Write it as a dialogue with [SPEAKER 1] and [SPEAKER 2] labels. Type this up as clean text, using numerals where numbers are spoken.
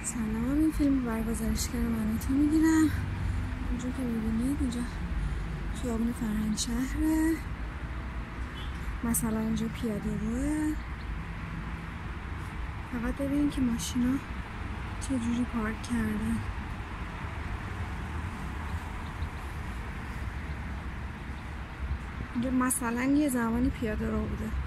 [SPEAKER 1] سلام، این فیلم برای گزارشگر مناطق میگیرم. اینجا که میبینید اینجا خیابون فرهنگ شهره، مثلا اینجا پیاده روه. فقط ببینید که ماشینا چجوری پارک کردن. اینجا مثلا یه زمانی پیاده رو بوده.